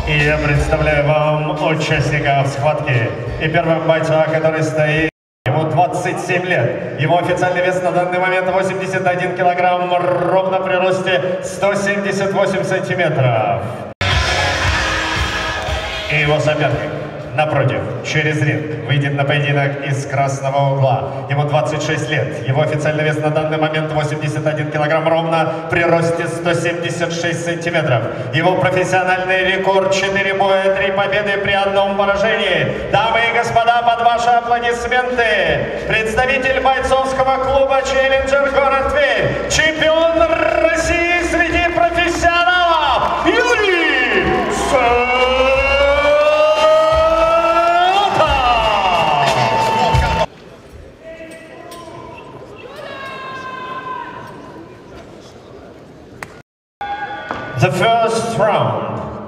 И я представляю вам участников схватки. И первым бойца, который стоит, ему 27 лет. Его официальный вес на данный момент 81 килограмм, ровно при росте 178 сантиметров. И его соперник, напротив, через ринг, выйдет на поединок из красного угла. Ему 26 лет. Его официальный вес на данный момент 81 килограмм, ровно при росте 176 сантиметров. Его профессиональный рекорд 4 боя, 3 победы при одном поражении. Дамы и господа, под ваши аплодисменты, представитель бойцовского клуба «Челленджер», город Тверь, чемпион России среди профессионалов Юрий Саатов. The first round.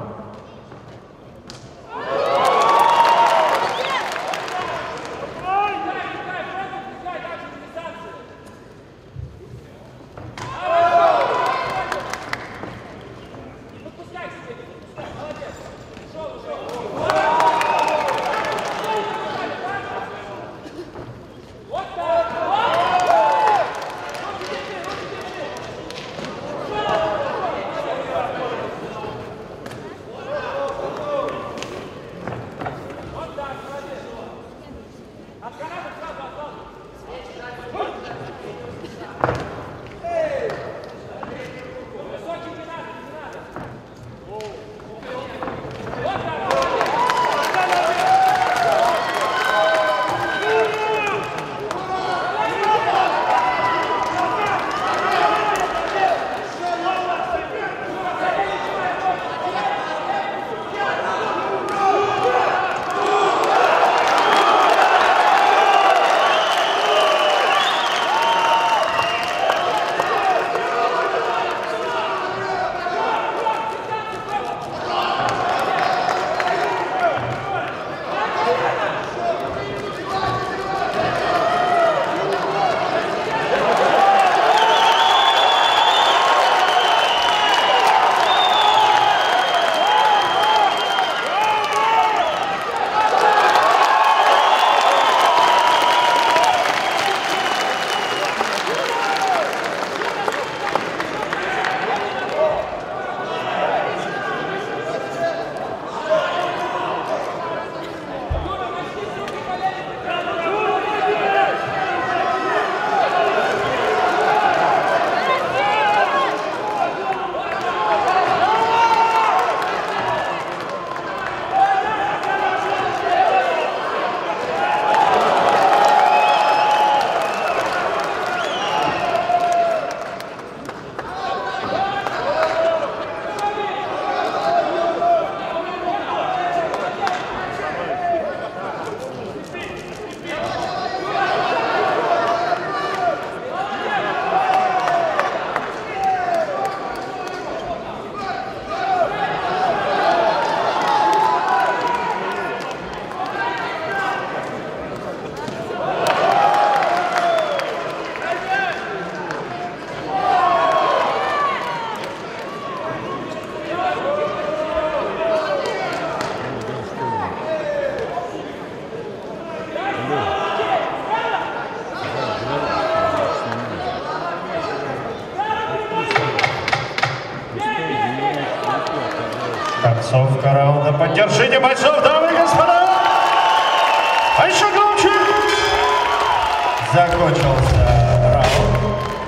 Концовка раунда. Поддержите бойцов, дамы и господа! А еще громче! Закончился раунд.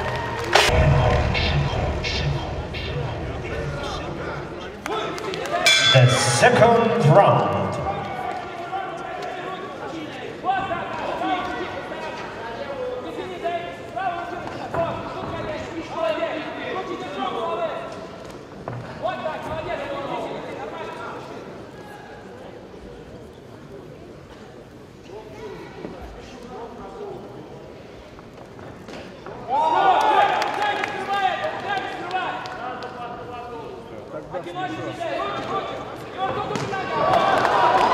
The second round. Aqui nós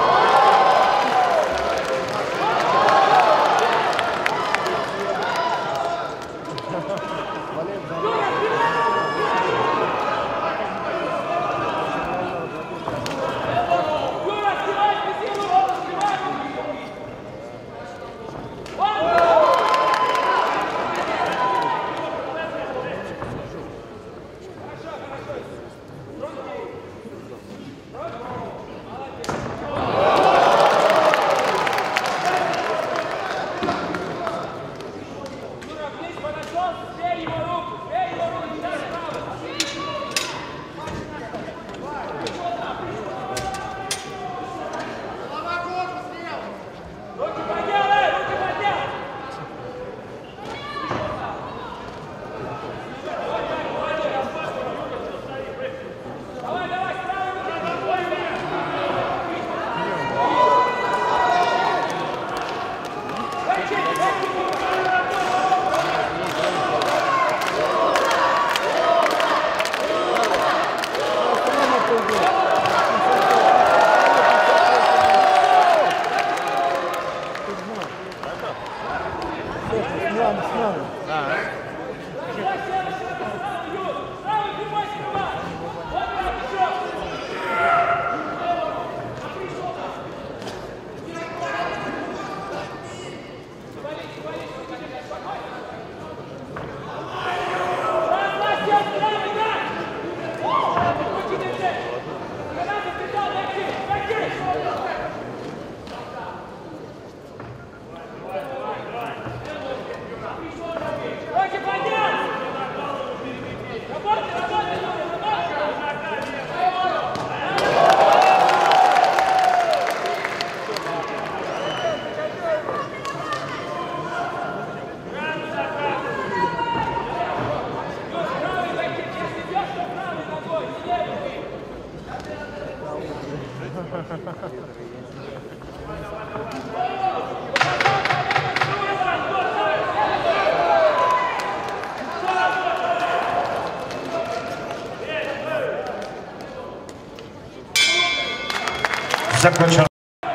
Закончен.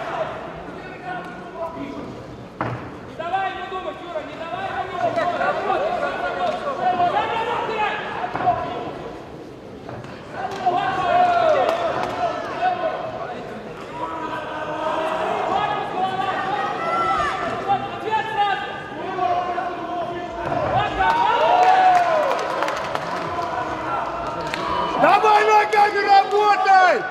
Давай ногами работай!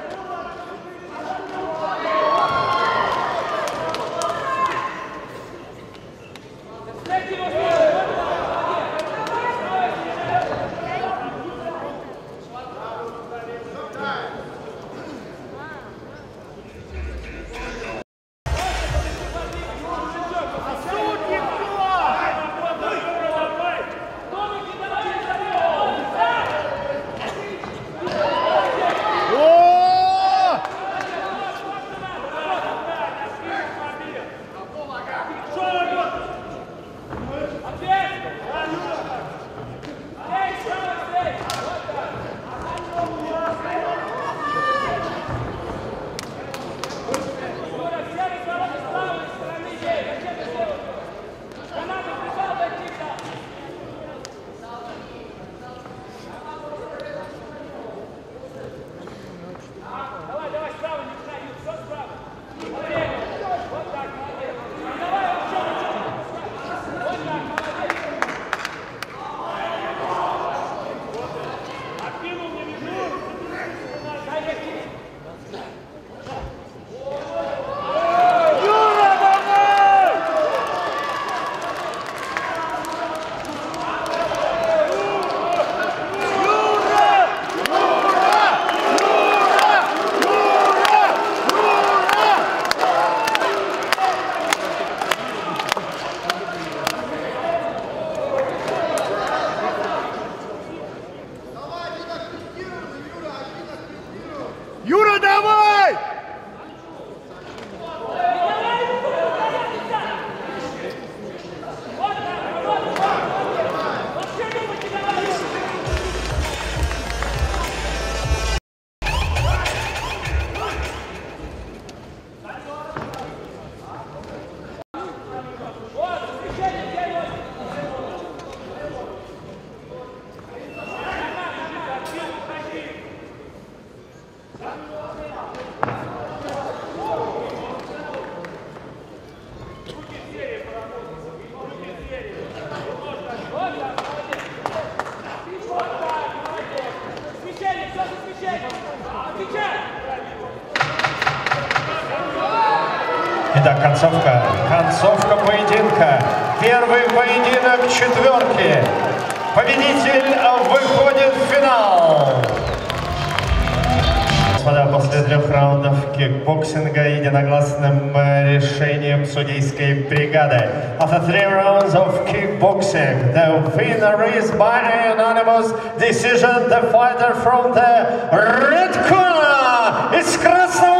Юра, давай! Итак, концовка поединка. Первый поединок четверки. Победитель выходит в финал. Господа, после 3 раундов кикбоксинга единогласным решением судейской бригады. After 3 rounds of kickboxing, the winner is by unanimous decision the fighter from the red corner из красного